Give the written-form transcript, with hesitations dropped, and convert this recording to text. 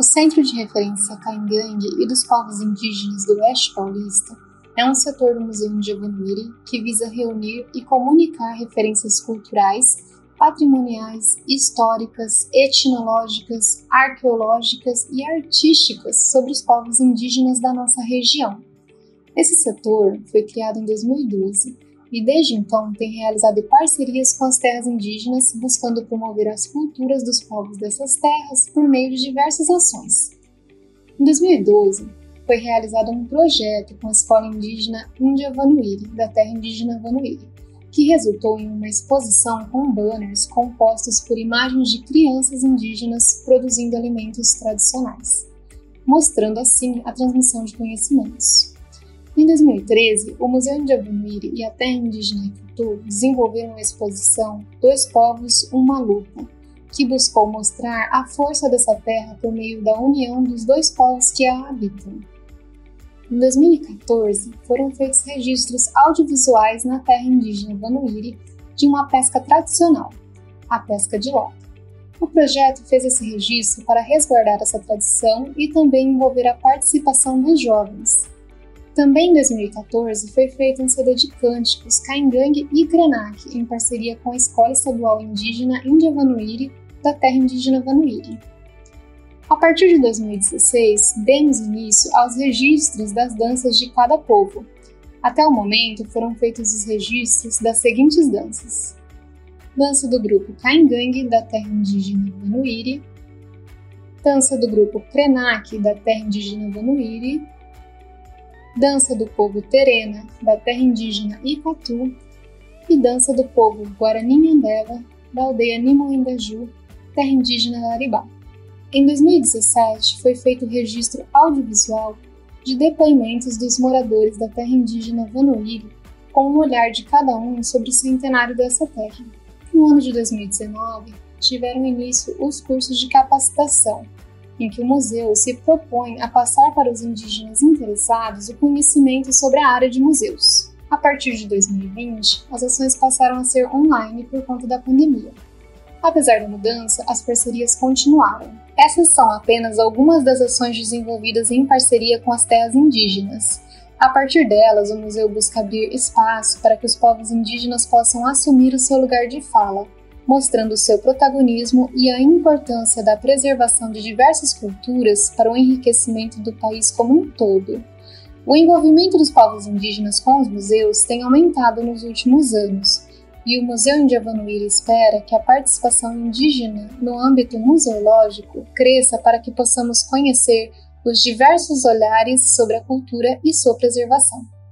O Centro de Referência Caingangue e dos Povos Indígenas do Oeste Paulista é um setor do Museu Ndjavanoiri que visa reunir e comunicar referências culturais, patrimoniais, históricas, etnológicas, arqueológicas e artísticas sobre os povos indígenas da nossa região. Esse setor foi criado em 2012 e desde então tem realizado parcerias com as terras indígenas, buscando promover as culturas dos povos dessas terras por meio de diversas ações. Em 2012, foi realizado um projeto com a Escola Indígena Ndjavanoiri, da terra indígena Vanoiri, que resultou em uma exposição com banners compostos por imagens de crianças indígenas produzindo alimentos tradicionais, mostrando assim a transmissão de conhecimentos. Em 2013, o Museu Ndjavanoiri e a Terra Indígena Ikutu desenvolveram a exposição Dois Povos, Uma Luta, que buscou mostrar a força dessa terra por meio da união dos dois povos que a habitam. Em 2014, foram feitos registros audiovisuais na terra indígena Vanoiri de uma pesca tradicional, a pesca de lota. O projeto fez esse registro para resguardar essa tradição e também envolver a participação dos jovens. Também em 2014 foi feito um CD de cânticos Caingangue e Krenak em parceria com a Escola Estadual Indígena Ndjavanoiri da terra indígena Vanoiri. A partir de 2016, demos início aos registros das danças de cada povo. Até o momento foram feitos os registros das seguintes danças: dança do grupo Caingangue da terra indígena Vanoiri, dança do grupo Krenak da terra indígena Vanoiri, dança do povo Terena, da terra indígena Icatu, e dança do povo Guarani-Nhandeva, da aldeia Nimoendaju, terra indígena Laribá. Em 2017, foi feito o registro audiovisual de depoimentos dos moradores da terra indígena Vanoiri, com um olhar de cada um sobre o centenário dessa terra. No ano de 2019, tiveram início os cursos de capacitação, em que o museu se propõe a passar para os indígenas interessados o conhecimento sobre a área de museus. A partir de 2020, as ações passaram a ser online por conta da pandemia. Apesar da mudança, as parcerias continuaram. Essas são apenas algumas das ações desenvolvidas em parceria com as terras indígenas. A partir delas, o museu busca abrir espaço para que os povos indígenas possam assumir o seu lugar de fala, mostrando seu protagonismo e a importância da preservação de diversas culturas para o enriquecimento do país como um todo. O envolvimento dos povos indígenas com os museus tem aumentado nos últimos anos, e o Museu Ndjavanoiri espera que a participação indígena no âmbito museológico cresça para que possamos conhecer os diversos olhares sobre a cultura e sua preservação.